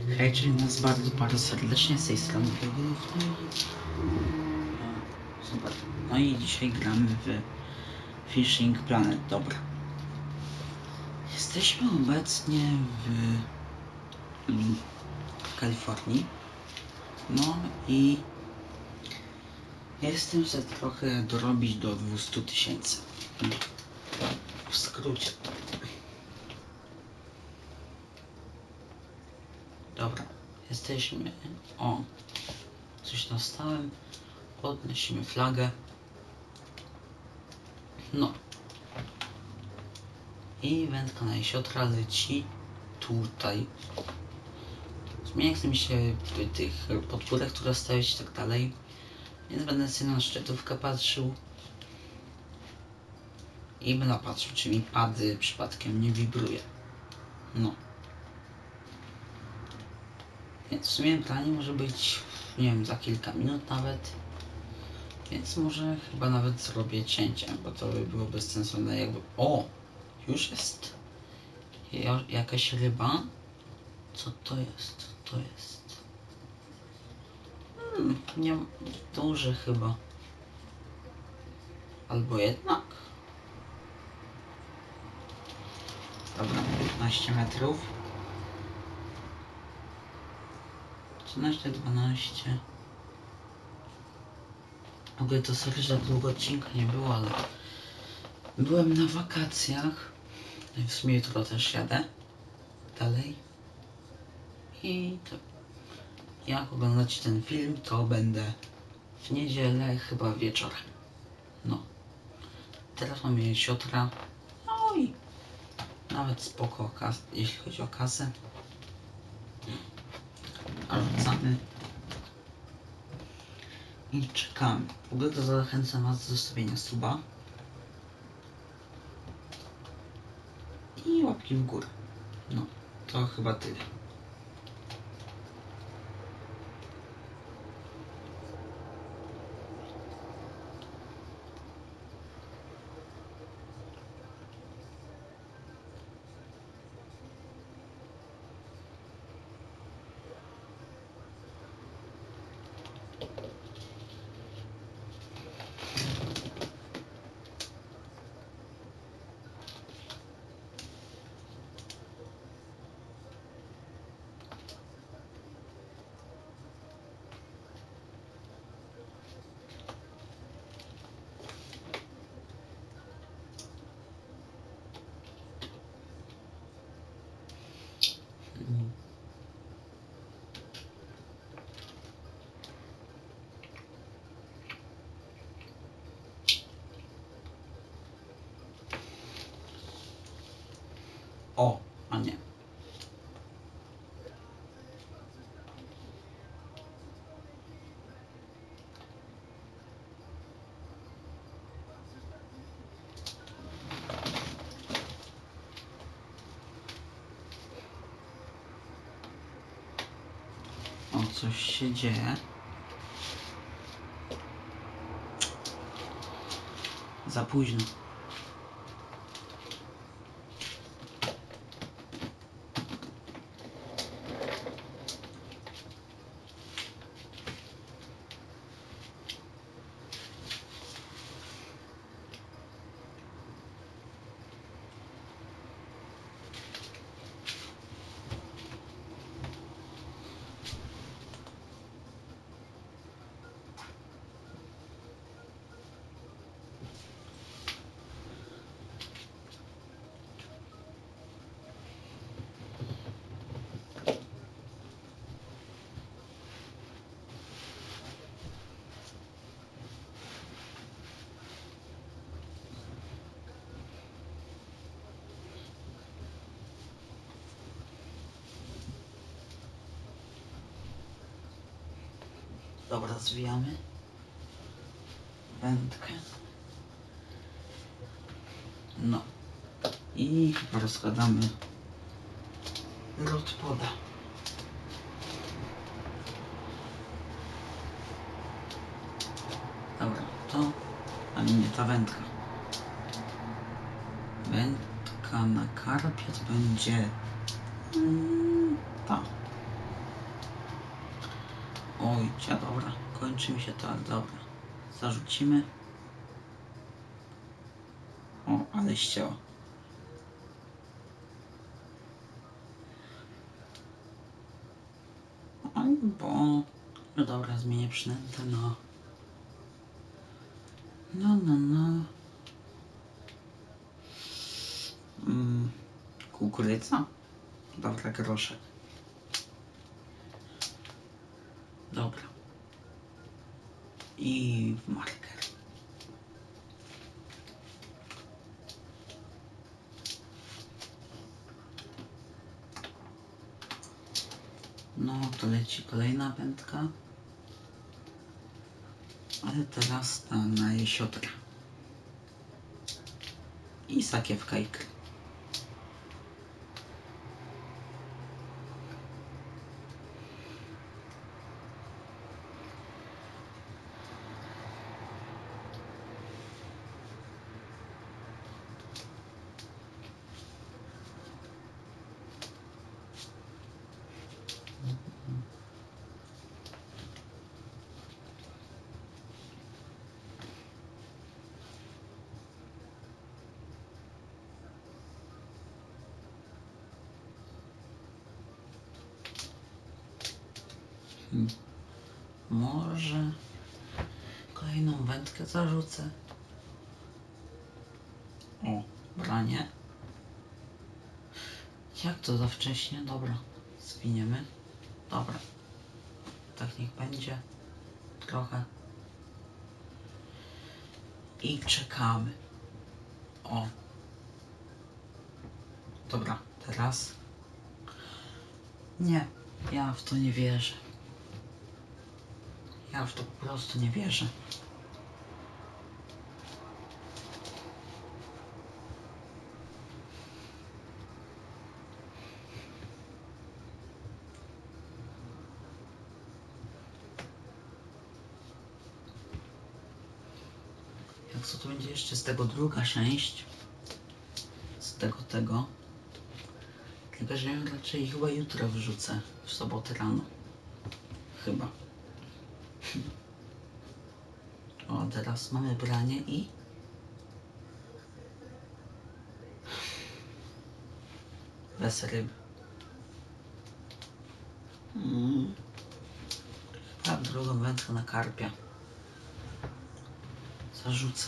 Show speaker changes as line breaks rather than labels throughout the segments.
Hejcie nas bardzo, bardzo serdecznie z tej strony. Super. No i dzisiaj gramy w Fishing Planet. Dobra. Jesteśmy obecnie w Kalifornii. No i jestem chcę trochę dorobić do 200 000. W skrócie. Dobra. Jesteśmy... O! Coś dostałem. Podnosimy flagę. No. I wędka na jesiotra leci tutaj. Nie chce mi się tych podpórek, które stawiać i tak dalej. Więc będę sobie na szczytówkę patrzył. I będę patrzył, czy mi pady przypadkiem nie wibruje. No. Więc w sumie planie może być, nie wiem, za kilka minut nawet. Więc może chyba nawet zrobię cięcie, bo to by było bezsensowne jakby... O! Już jest jakaś ryba. Co to jest? Co to jest? Nie duży chyba. Albo jednak? Dobra, 15 metrów. 13, 12. W ogóle to sorry, że tak długo odcinka nie było, ale byłem na wakacjach. W sumie jutro też jadę dalej. I to, jak oglądać ten film, to będę w niedzielę, chyba wieczorem. No. Teraz mamy jesiotra. No i nawet spoko, jeśli chodzi o kasę. A rzucamy. I czekamy. W ogóle to zachęcam was do zostawienia suba. I łapki w górę. No, to chyba tyle. O, a nie. O, coś się dzieje. Za późno. Dobra, zwijamy wędkę. No. I chyba rozkładamy rodpoda. Dobra, to... A nie ta wędka. Wędka na karpie to będzie... ta. Oj, dobra, kończy mi się to, dobra. Zarzucimy. O, ale ścięło. Oj, bo... No dobra, zmienię przynętę, no. No. Kukurydza? Dobra, groszek. Dobra. I w marker. No, to leci kolejna wędka. Ale teraz na jesiotra. I sakiewka ikry. Może kolejną wędkę zarzucę. O, branie. Jak to za wcześnie? Dobra, zwiniemy. Dobra, tak niech będzie. Trochę. I czekamy. O. Dobra, teraz. Nie, ja w to nie wierzę. Ja w to po prostu nie wierzę. Jak co to będzie jeszcze z tego druga część? Z tego. Tylko, że ja raczej chyba jutro wrzucę. W sobotę rano. Chyba. O, teraz mamy branie i... Bez ryb. Chyba drugą wędkę na karpia. Zarzucę.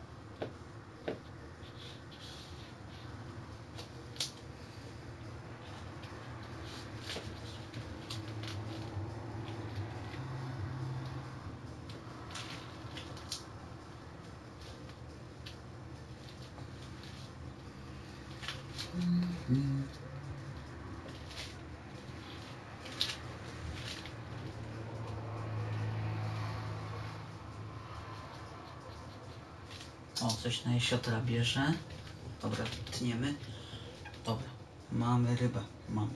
O, coś na jesiotra bierze. Dobra, tniemy. Dobra, mamy rybę. Mamy.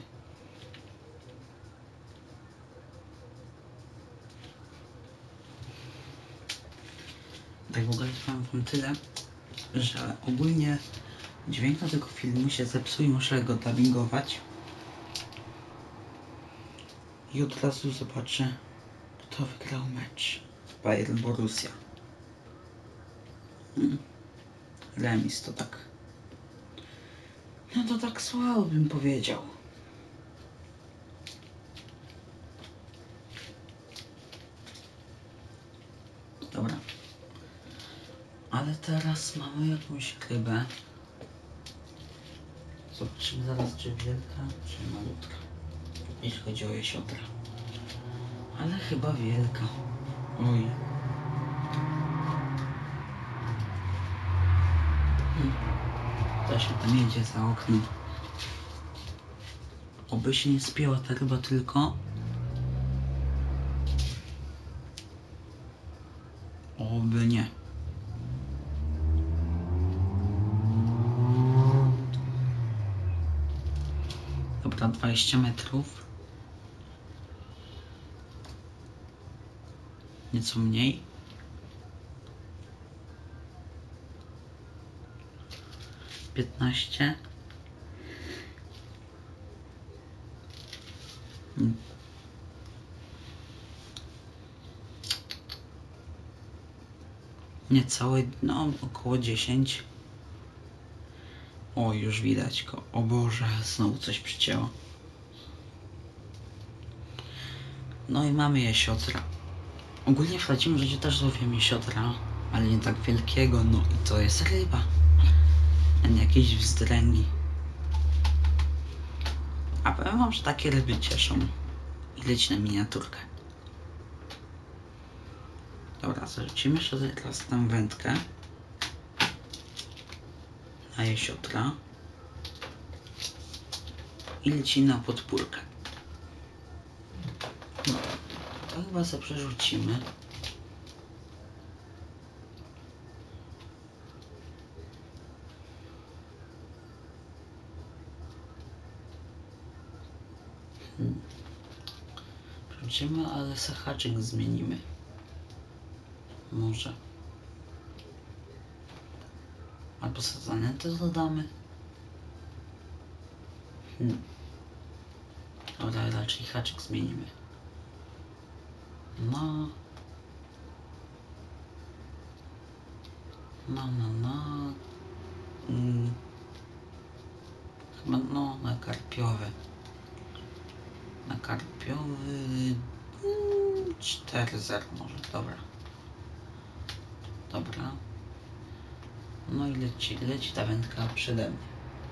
Tak w ogóle powiem wam tyle, że ogólnie dźwięk na tego filmu się zepsuł i muszę go dubbingować. I od razu zobaczę, kto wygrał mecz. Bayern Borussia. Remis to tak. No to tak słabo bym powiedział. Dobra. Ale teraz mamy jakąś rybę. Zobaczymy zaraz, czy wielka, czy malutka. Jeśli chodzi o jesiotra. Ale chyba wielka. Oj. To się tam jedzie za oknem. Oby się nie spięła ta ryba tylko. Oby nie. Dobra, 20 metrów. Nieco mniej. 15. Niecałe, no około 10. O, już widać go. O Boże, znowu coś przycięło. No i mamy jesiotra. Ogólnie w prawdziwym życiu też łowię jesiotra, ale nie tak wielkiego, no i to jest ryba, a nie jakieś wzdręgi. A powiem wam, że takie ryby cieszą. I leci na miniaturkę. Dobra, zarzucimy sobie teraz tę wędkę na jesiotra i leci na podpórkę. No, to chyba sobie przerzucimy. Przerzucimy, ale sobie haczyk zmienimy. Może. Albo sobie zanętę dodamy. Dobra, raczej haczyk zmienimy. No. Chyba no na karpiowy. Na karpiowy 4-0 może, dobra. Dobra. No i leci ta wędka przede mnie.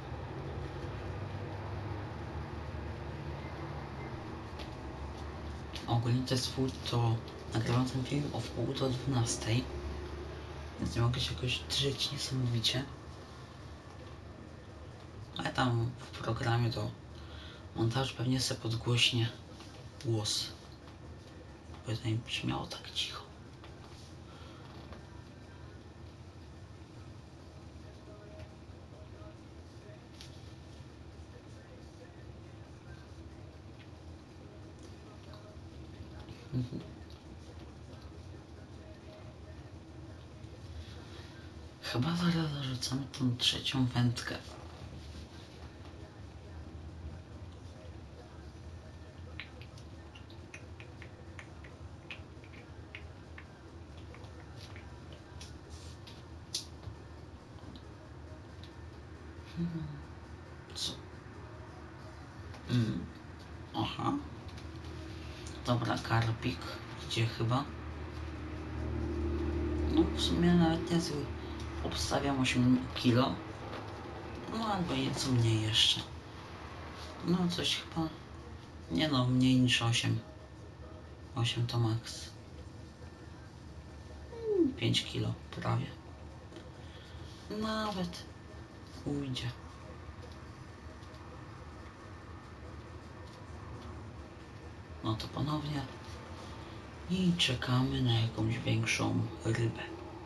Ogólnie to jest to nagrywam ten film o 11:30, więc nie mogę się jakoś drzeć niesamowicie. Ale tam w programie do montażu pewnie sobie podgłośnie głos, bo mi brzmiało tak cicho. Chyba zaraz zarzucamy tą trzecią wędkę. Co? Aha. Dobra, karpik idzie chyba. No w sumie nawet niezły. Obstawiam 8 kilo. No albo nieco mniej jeszcze. No coś chyba. Nie no, mniej niż 8. 8 to maks. 5 kilo prawie. Nawet ujdzie. No to ponownie. I czekamy na jakąś większą rybę.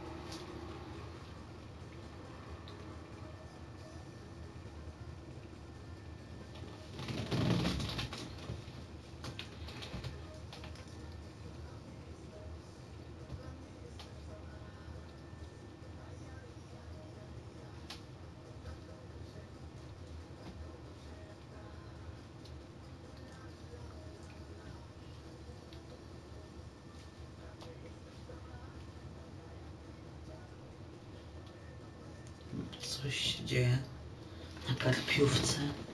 Coś się dzieje na karpiówce.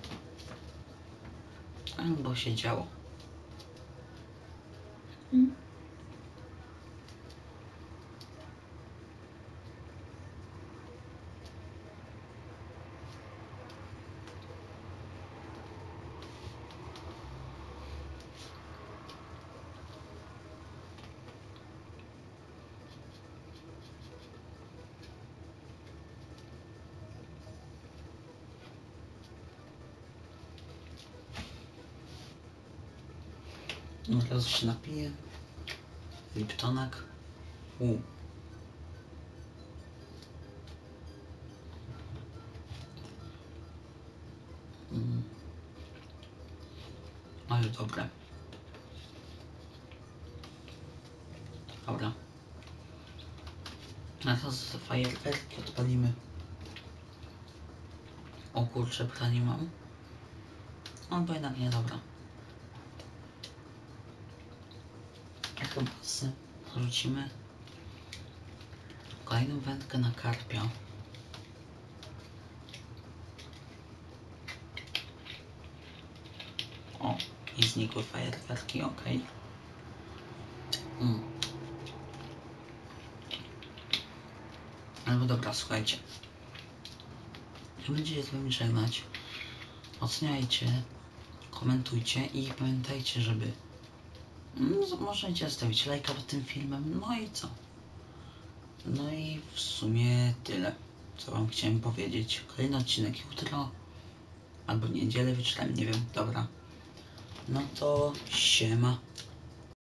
Albo się działo. Od razu się napiję. Liptonak. Ale dobre. Dobra. A teraz fajerwerki odpalimy. O kurczę, branie mam. Albo jednak nie, dobra. Chyba rzucimy kolejną wędkę na karpia. O, i znikły fajerwerki, okej. No dobra, słuchajcie. Nie będzie z wami żegnać. Oceniajcie, komentujcie i pamiętajcie, żeby możecie zostawić lajka pod tym filmem. No i co? No i w sumie tyle, co wam chciałem powiedzieć. Kolejny odcinek jutro albo niedzielę wieczorem, nie wiem, dobra. No to siema.